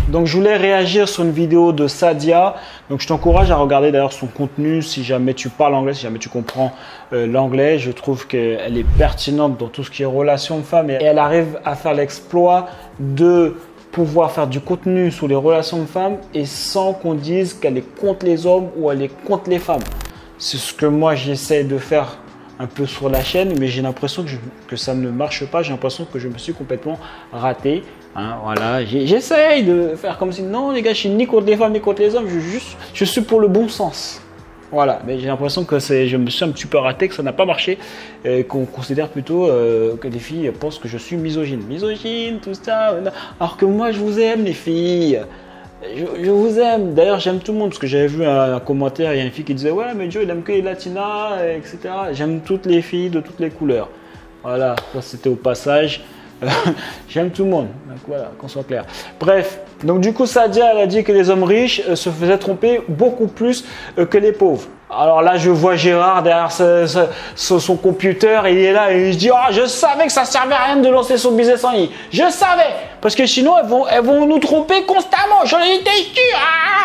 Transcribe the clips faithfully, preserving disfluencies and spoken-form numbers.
Donc je voulais réagir sur une vidéo de Sadia. Donc je t'encourage à regarder d'ailleurs son contenu si jamais tu parles anglais, si jamais tu comprends euh, l'anglais. Je trouve qu'elle est pertinente dans tout ce qui est relations de femmes et elle arrive à faire l'exploit de pouvoir faire du contenu sur les relations de femmes et sans qu'on dise qu'elle est contre les hommes ou elle est contre les femmes. C'est ce que moi j'essaie de faire un peu sur la chaîne, mais j'ai l'impression que, que ça ne marche pas. J'ai l'impression que je me suis complètement raté. Hein, voilà, j'essaye de faire comme si non les gars, je suis ni contre les femmes ni contre les hommes, je, juste, je suis pour le bon sens. Voilà, mais j'ai l'impression que je me suis un petit peu raté, que ça n'a pas marché, et qu'on considère plutôt euh, que les filles pensent que je suis misogyne. Misogyne, tout ça, alors que moi je vous aime les filles. Je, je vous aime. D'ailleurs, j'aime tout le monde parce que j'avais vu un, un commentaire, il y a une fille qui disait ouais, mais Joe il aime que les latinas, et cetera. J'aime toutes les filles de toutes les couleurs. Voilà, ça c'était au passage. J'aime tout le monde. Donc voilà, qu'on soit clair. Bref, donc du coup, Sadia elle a dit que les hommes riches euh, se faisaient tromper beaucoup plus euh, que les pauvres. Alors là, je vois Gérard derrière ce, ce, ce, son computer, et il est là et il se dit oh, je savais que ça servait à rien de lancer son business en ligne. Je savais, parce que sinon elles vont, elles vont nous tromper constamment. J'en étais sûr.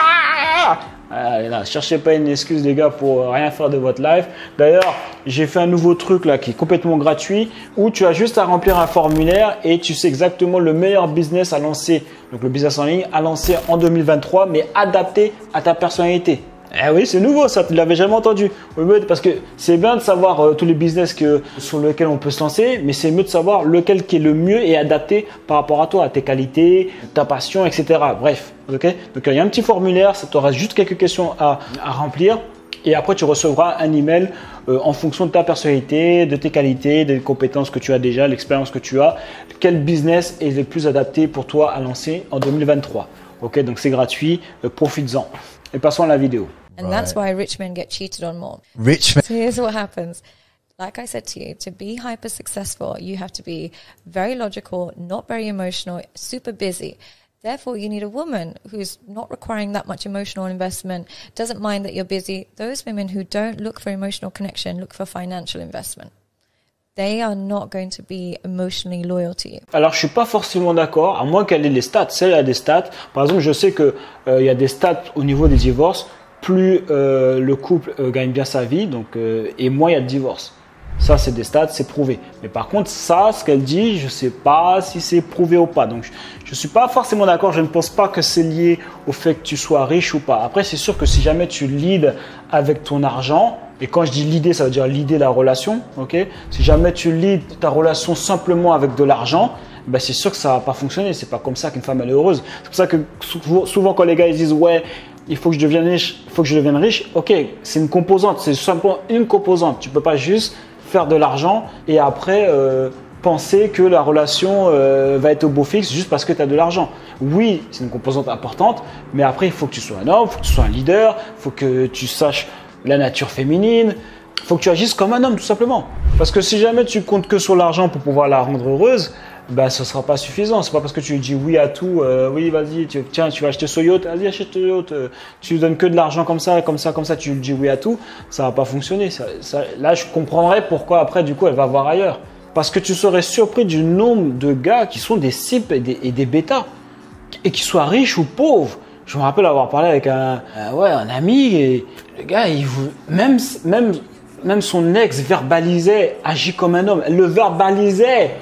Ah Allez là, cherchez pas une excuse les gars pour rien faire de votre life. D'ailleurs, j'ai fait un nouveau truc là qui est complètement gratuit où tu as juste à remplir un formulaire et tu sais exactement le meilleur business à lancer, donc le business en ligne à lancer en deux mille vingt-trois, mais adapté à ta personnalité. Eh oui, c'est nouveau ça, tu ne l'avais jamais entendu. Parce que c'est bien de savoir euh, tous les business que, sur lesquels on peut se lancer, mais c'est mieux de savoir lequel qui est le mieux et adapté par rapport à toi, à tes qualités, ta passion, et cetera. Bref, ok. Donc il y a un petit formulaire, ça t'aura juste quelques questions à, à remplir. Et après, tu recevras un email euh, en fonction de ta personnalité, de tes qualités, des compétences que tu as déjà, l'expérience que tu as. Quel business est le plus adapté pour toi à lancer en deux mille vingt-trois. Ok, donc c'est gratuit, euh, profites-en. Et passons à la vidéo. And right. That's why rich men get cheated on more. Rich men. So here's what happens. Like I said to you, to be hyper successful, you have to be very logical, not very emotional, super busy. Therefore, you need a woman who's not requiring that much emotional investment, doesn't mind that you're busy. Those women who don't look for emotional connection, look for financial investment. They are not going to be emotionally loyal to you. Alors, je suis pas forcément d'accord, à moins qu'elle ait les stats. Celle a des stats. Par exemple, je sais que euh, il y a des stats au niveau des divorces. Plus euh, le couple euh, gagne bien sa vie, donc euh, et moins il y a de divorce. Ça, c'est des stats, c'est prouvé. Mais par contre, ça, ce qu'elle dit, je ne sais pas si c'est prouvé ou pas. Donc, je ne suis pas forcément d'accord. Je ne pense pas que c'est lié au fait que tu sois riche ou pas. Après, c'est sûr que si jamais tu leads avec ton argent, et quand je dis leader, ça veut dire leader la relation, ok? Si jamais tu leads ta relation simplement avec de l'argent, ben c'est sûr que ça ne va pas fonctionner. C'est pas comme ça qu'une femme elle est heureuse. C'est pour ça que souvent, souvent quand les gars ils disent ouais, il faut que je devienne riche, il faut que je devienne riche. Ok, c'est une composante, c'est simplement une composante. Tu peux pas juste faire de l'argent et après euh, penser que la relation euh, va être au beau fixe juste parce que tu as de l'argent. Oui, c'est une composante importante, mais après il faut que tu sois un homme, il faut que tu sois un leader, il faut que tu saches la nature féminine. Il faut que tu agisses comme un homme tout simplement. Parce que si jamais tu comptes que sur l'argent pour pouvoir la rendre heureuse, ben, ce ne sera pas suffisant. Ce n'est pas parce que tu lui dis oui à tout, euh, oui vas-y, tu, tiens tu vas acheter ce yacht, vas-y achète ce yacht. Euh, tu lui donnes que de l'argent comme ça, comme ça, comme ça, tu lui dis oui à tout, ça ne va pas fonctionner. Ça, ça, là je comprendrais pourquoi après du coup elle va voir ailleurs. Parce que tu serais surpris du nombre de gars qui sont des cibles et des, et des bêtas, et qui soient riches ou pauvres. Je me rappelle avoir parlé avec un, euh, ouais, un ami et le gars, il, même, même, même son ex verbalisait, agit comme un homme. Elle le verbalisait,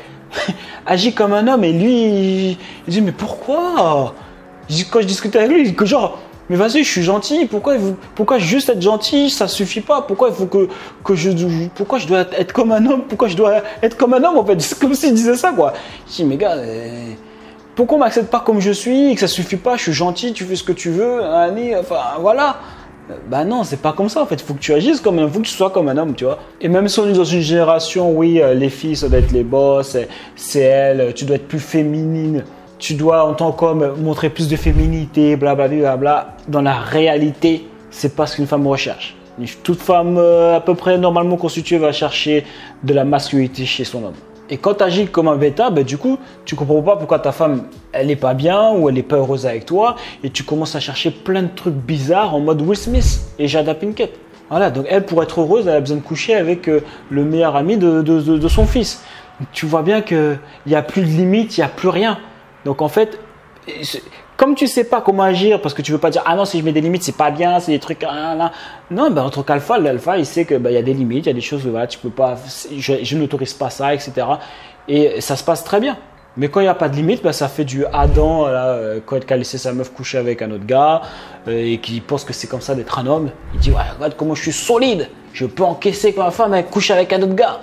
agit comme un homme. Et lui, il, il dit, mais pourquoi? Quand je discutais avec lui, il dit que genre, mais vas-y, je suis gentil. Pourquoi, pourquoi juste être gentil, ça suffit pas? Pourquoi il faut que, que je, pourquoi je dois être comme un homme? Pourquoi je dois être comme un homme en fait? C'est comme s'il disait ça quoi. Je dis, mais gars, euh, pourquoi on m'accepte pas comme je suis, que ça suffit pas, je suis gentil, tu fais ce que tu veux, Annie, enfin voilà. Bah non, c'est pas comme ça en fait, il faut que tu agisses comme un homme, il faut que tu sois comme un homme, tu vois. Et même si on est dans une génération, oui, les filles, ça doit être les boss, c'est elles, tu dois être plus féminine, tu dois en tant qu'homme montrer plus de féminité, blablabla, bla. Dans la réalité, c'est pas ce qu'une femme recherche. Toute femme à peu près normalement constituée va chercher de la masculinité chez son homme. Et quand tu agis comme un bêta, ben du coup, tu ne comprends pas pourquoi ta femme, elle n'est pas bien ou elle n'est pas heureuse avec toi. Et tu commences à chercher plein de trucs bizarres en mode Will Smith et Jada Pinkett. Voilà, donc elle, pour être heureuse, elle a besoin de coucher avec euh, le meilleur ami de, de, de, de son fils. Donc, tu vois bien qu'il n'y a plus de limite, il n'y a plus rien. Donc en fait, comme tu sais pas comment agir, parce que tu veux pas dire ah non si je mets des limites c'est pas bien, c'est des trucs ah, là. Non, ben en tant qu'alpha, l'alpha il sait que ben, il y a des limites, il y a des choses voilà tu peux pas, je, je n'autorise pas ça, et cetera. Et ça se passe très bien. Mais quand il n'y a pas de limite, ben, ça fait du Adam là, quand il a laissé sa meuf coucher avec un autre gars euh, et qui pense que c'est comme ça d'être un homme. Il dit ouais regarde comment je suis solide, je peux encaisser quand ma femme elle couche avec un autre gars.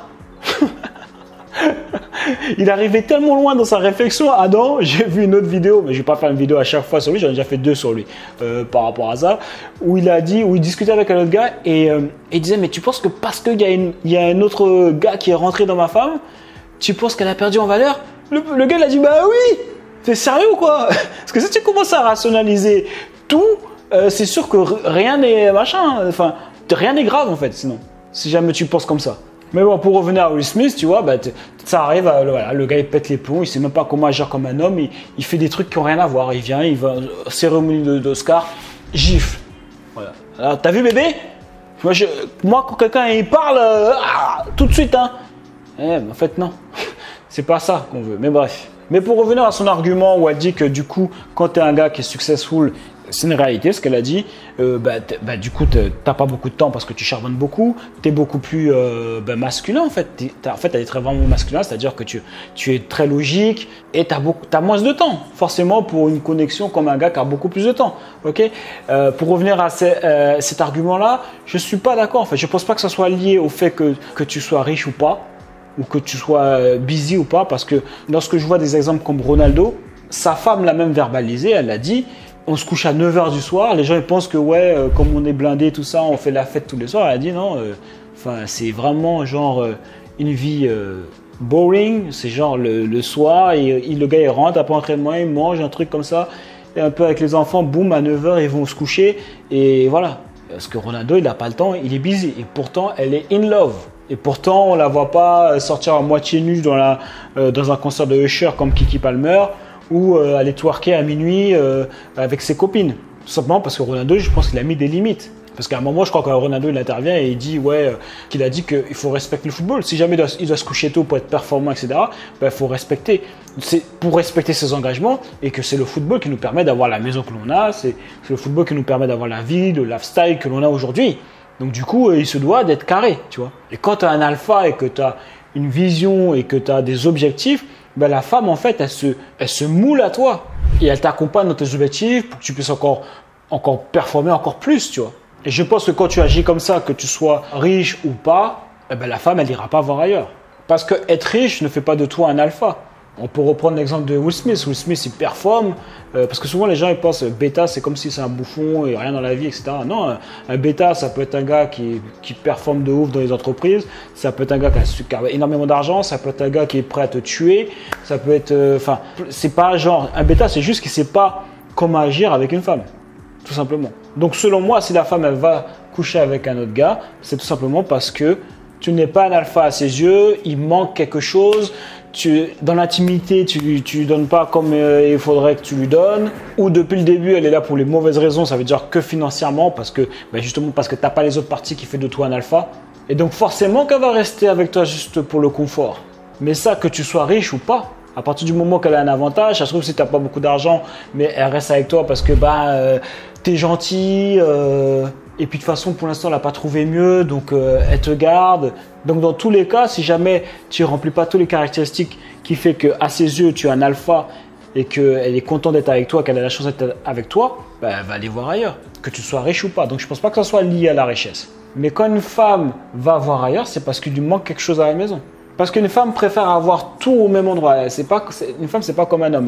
Il arrivait tellement loin dans sa réflexion, Adam. J'ai vu une autre vidéo, mais je vais pas faire une vidéo à chaque fois sur lui, j'en ai déjà fait deux sur lui euh, par rapport à ça, où il a dit, où il discutait avec un autre gars et, euh, et il disait mais tu penses que parce qu'il y, il y a un autre gars qui est rentré dans ma femme, tu penses qu'elle a perdu en valeur? le, le gars il a dit bah oui, t'es sérieux ou quoi? Parce que si tu commences à rationaliser tout, euh, c'est sûr que rien n'est machin, enfin rien n'est grave en fait sinon, si jamais tu penses comme ça. Mais bon, pour revenir à Will Smith, tu vois, bah, ça arrive, à, voilà, le gars il pète les plombs, il sait même pas comment agir comme un homme, il, il fait des trucs qui n'ont rien à voir, il vient, il va, cérémonie d'Oscar, gifle. Voilà. Alors, t'as vu bébé? Moi, je, moi quand quelqu'un il parle, euh, ah, tout de suite, hein. Eh, en fait, non, c'est pas ça qu'on veut, mais bref. Mais pour revenir à son argument où elle dit que du coup, quand tu es un gars qui est successful, c'est une réalité ce qu'elle a dit, euh, bah, bah, du coup tu n'as pas beaucoup de temps parce que tu charbonnes beaucoup, tu es beaucoup plus euh, bah, masculin en fait, t'es, en fait tu es très vraiment masculin, c'est-à-dire que tu, tu es très logique et tu as moins de temps forcément pour une connexion comme un gars qui a beaucoup plus de temps. Okay, euh, pour revenir à ces, euh, cet argument là, je ne suis pas d'accord en fait, je ne pense pas que ça soit lié au fait que, que tu sois riche ou pas, ou que tu sois busy ou pas, parce que lorsque je vois des exemples comme Ronaldo, sa femme l'a même verbalisé, elle l'a dit. On se couche à neuf heures du soir, les gens ils pensent que ouais, euh, comme on est blindé, tout ça, on fait la fête tous les soirs. Elle a dit non, euh, c'est vraiment genre euh, une vie euh, boring, c'est genre le, le soir, et, et le gars il rentre après entraînement, il mange un truc comme ça, et un peu avec les enfants, boum, à neuf heures ils vont se coucher, et voilà. Parce que Ronaldo il n'a pas le temps, il est busy, et pourtant elle est in love. Et pourtant on la voit pas sortir à moitié nue dans, la, euh, dans un concert de Usher comme Kiki Palmer, ou euh, aller twerker à minuit euh, avec ses copines. Tout simplement parce que Ronaldo, je pense qu'il a mis des limites. Parce qu'à un moment, je crois que Ronaldo, il intervient et il dit ouais, euh, qu'il a dit qu'il faut respecter le football. Si jamais il doit, il doit se coucher tôt pour être performant, et cetera, ben, il faut respecter. C'est pour respecter ses engagements et que c'est le football qui nous permet d'avoir la maison que l'on a, c'est le football qui nous permet d'avoir la vie, le lifestyle que l'on a aujourd'hui. Donc du coup, euh, il se doit d'être carré, tu vois. Et quand tu as un alpha et que tu as une vision et que tu as des objectifs, ben la femme, en fait, elle se, elle se moule à toi et elle t'accompagne dans tes objectifs pour que tu puisses encore, encore performer encore plus, tu vois. Et je pense que quand tu agis comme ça, que tu sois riche ou pas, eh ben la femme, elle n'ira pas voir ailleurs. Parce que être riche ne fait pas de toi un alpha. On peut reprendre l'exemple de Will Smith. Will Smith, il performe, euh, parce que souvent les gens ils pensent bêta, c'est comme si c'est un bouffon et rien dans la vie, et cetera. Non, un, un bêta, ça peut être un gars qui, qui performe de ouf dans les entreprises, ça peut être un gars qui a, qui a énormément d'argent, ça peut être un gars qui est prêt à te tuer, ça peut être, enfin, euh, c'est pas genre, un bêta, c'est juste qu'il sait pas comment agir avec une femme, tout simplement. Donc selon moi, si la femme elle va coucher avec un autre gars, c'est tout simplement parce que tu n'es pas un alpha à ses yeux, il manque quelque chose. Tu, dans l'intimité, tu ne lui donnes pas comme euh, il faudrait que tu lui donnes, ou depuis le début, elle est là pour les mauvaises raisons, ça veut dire que financièrement, parce que ben justement parce que tu n'as pas les autres parties qui fait de toi un alpha. Et donc forcément qu'elle va rester avec toi juste pour le confort. Mais ça, que tu sois riche ou pas, à partir du moment qu'elle a un avantage, ça se trouve si tu n'as pas beaucoup d'argent, mais elle reste avec toi parce que bah, euh, tu es gentil, euh, et puis de toute façon pour l'instant elle n'a pas trouvé mieux, donc euh, elle te garde. Donc dans tous les cas, si jamais tu ne remplis pas toutes les caractéristiques qui fait qu'à ses yeux tu es un alpha et qu'elle est contente d'être avec toi, qu'elle a la chance d'être avec toi, bah, elle va aller voir ailleurs, que tu sois riche ou pas. Donc je ne pense pas que ça soit lié à la richesse. Mais quand une femme va voir ailleurs, c'est parce qu'il lui manque quelque chose à la maison. Parce qu'une femme préfère avoir tout au même endroit. C'est pas, une femme, c'est pas comme un homme.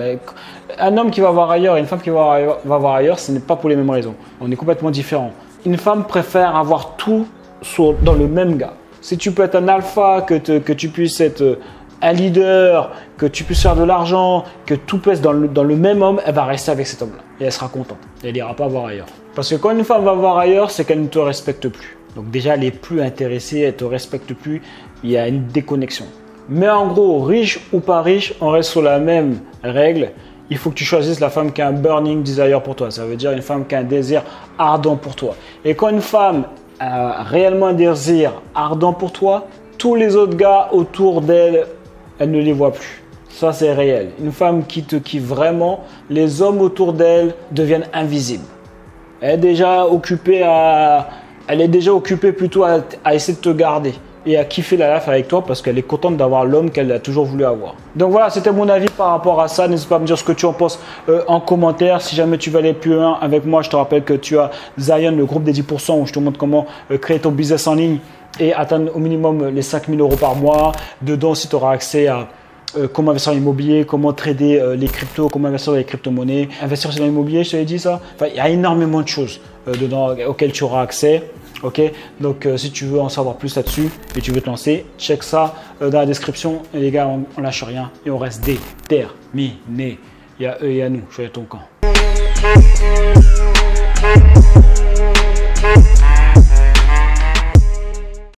Un homme qui va voir ailleurs et une femme qui va, va voir ailleurs, ce n'est pas pour les mêmes raisons. On est complètement différents. Une femme préfère avoir tout sur, dans le même gars. Si tu peux être un alpha, que, te, que tu puisses être un leader, que tu puisses faire de l'argent, que tout pèse dans le, dans le même homme, elle va rester avec cet homme-là. Et elle sera contente. Elle n'ira pas voir ailleurs. Parce que quand une femme va voir ailleurs, c'est qu'elle ne te respecte plus. Donc déjà, elle n'est plus intéressée, elle ne te respecte plus. Il y a une déconnexion. Mais en gros, riche ou pas riche, on reste sur la même règle. Il faut que tu choisisses la femme qui a un burning desire pour toi. Ça veut dire une femme qui a un désir ardent pour toi. Et quand une femme a réellement un désir ardent pour toi, tous les autres gars autour d'elle, elle ne les voit plus. Ça, c'est réel. Une femme qui te kiffe vraiment, les hommes autour d'elle deviennent invisibles. Elle est déjà occupée à, elle est déjà occupée plutôt à, à essayer de te garder et à kiffer la life avec toi parce qu'elle est contente d'avoir l'homme qu'elle a toujours voulu avoir. Donc voilà, c'était mon avis par rapport à ça. N'hésite pas à me dire ce que tu en penses euh, en commentaire. Si jamais tu veux aller plus loin avec moi, je te rappelle que tu as Zion, le groupe des dix pour cent où je te montre comment euh, créer ton business en ligne et atteindre au minimum les cinq mille euros par mois. Dedans, si tu auras accès à euh, comment investir en immobilier, comment trader euh, les cryptos, comment investir dans les crypto-monnaies, investir dans l'immobilier, je t'avais dit ça. Enfin, il y a énormément de choses euh, dedans auxquelles tu auras accès. Ok, donc euh, si tu veux en savoir plus là-dessus et tu veux te lancer, check ça euh, dans la description. Et les gars, on, on lâche rien et on reste déterminés. Il y a eux et il y a nous. Choisis ton camp.